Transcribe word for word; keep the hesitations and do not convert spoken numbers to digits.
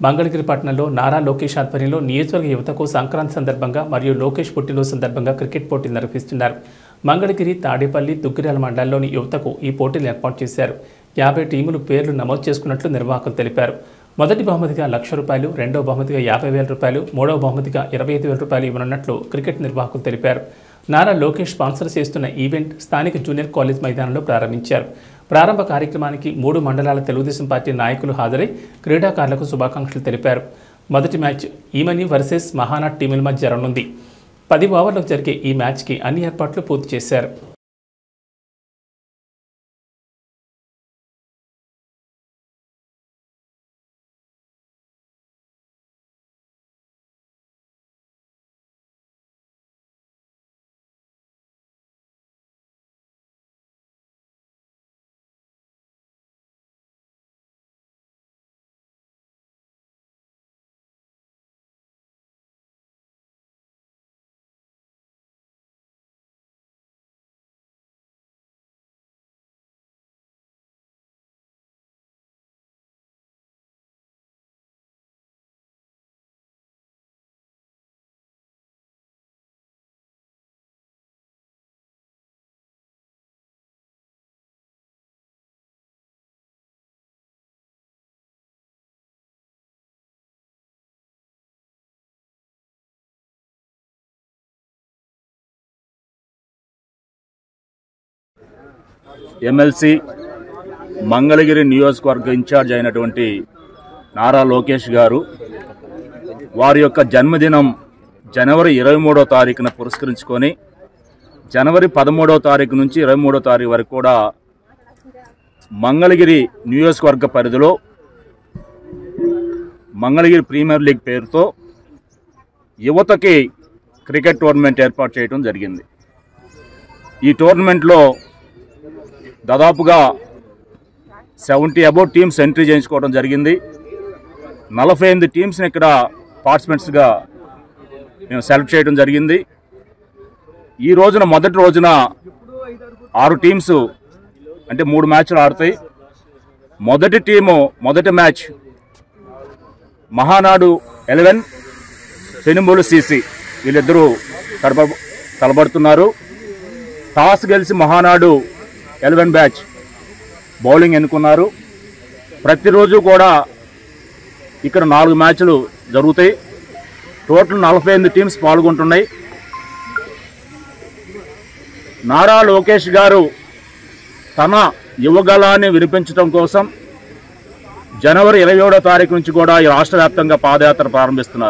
మంగళగిరి పట్టణంలో నారా లోకేష్ ఆధ్వర్యంలో నియోజకవర్గ యువతకు సంక్రాంతి సందర్భంగా మరియు లోకేష్ పుట్టినరోజు సందర్భంగా క్రికెట్ పోటీలు నిర్వహిస్తున్నారు. మంగళగిరి, తాడేపల్లి, దుగ్గిరాల మండలాల్లోని యువతకు ఈ పోటీలు ఏర్పాటు చేశారు. యాభై టీములు పేర్లు నమోదు చేసుకున్నట్లు నిర్వాహకులు తెలిపారు. మొదటి బహుమతిగా లక్ష రూపాయలు, రెండవ బహుమతిగా యాభై వేల రూపాయలు, మూడవ బహుమతిగా ఇరవై ఐదు వేల రూపాయలు ఇవ్వనున్నట్లు క్రికెట్ నిర్వాహకులు తెలిపారు. నారా లోకేష్ స్పాన్సర్ చేస్తున్న ఈవెంట్ స్థానిక జూనియర్ కాలేజ్ మైదానంలో ప్రారంభించారు. ప్రారంభ కార్యక్రమానికి మూడు మండలాల తెలుగుదేశం పార్టీ నాయకులు హాజరై క్రీడాకారులకు శుభాకాంక్షలు తెలిపారు. మొదటి మ్యాచ్ ఈమని వర్సెస్ మహానాడ్ టీముల మధ్య జరగనుంది. పది ఓవర్లకు జరిగే ఈ మ్యాచ్కి అన్ని ఏర్పాట్లు పూర్తి చేశారు. ఎమ్మెల్సీ మంగళగిరి నియోజకవర్గ ఇన్ఛార్జ్ అయినటువంటి నారా లోకేష్ గారు వారి యొక్క జన్మదినం జనవరి ఇరవై మూడో తారీఖున పురస్కరించుకొని జనవరి పదమూడవ తారీఖు నుంచి ఇరవై మూడో తారీఖు వరకు కూడా మంగళగిరి నియోజకవర్గ పరిధిలో మంగళగిరి ప్రీమియర్ లీగ్ పేరుతో యువతకి క్రికెట్ టోర్నమెంట్ ఏర్పాటు చేయడం జరిగింది. ఈ టోర్నమెంట్లో దాదాపుగా సెవెంటీ అబౌవ్ టీమ్స్ ఎంట్రీ చేయించుకోవడం జరిగింది. నలభై ఎనిమిది టీమ్స్ని ఇక్కడ పార్టిసిపెంట్స్గా మేము సెలెక్ట్ చేయడం జరిగింది. ఈ రోజున మొదటి రోజున ఆరు టీమ్స్ అంటే మూడు మ్యాచ్లు ఆడతాయి. మొదటి టీము మొదటి మ్యాచ్ మహానాడు ఎలెవెన్ 𝗵𝗺𝗺𝗃𝗃 వీళ్ళిద్దరూ తలప తలబడుతున్నారు. టాస్ గెలిచి మహానాడు ఎలెవెన్ బ్యాచ్ బౌలింగ్ ఎన్నుకున్నారు. ప్రతిరోజు కూడా ఇక్కడ నాలుగు మ్యాచ్లు జరుగుతాయి. టోటల్ నలభై ఎనిమిది టీమ్స్ పాల్గొంటున్నాయి. నారా లోకేష్ గారు తన యువగళాన్ని వినిపించడం కోసం జనవరి ఇరవై ఏడో తారీఖు నుంచి కూడా ఈ రాష్ట్ర వ్యాప్తంగా పాదయాత్ర ప్రారంభిస్తున్నారు.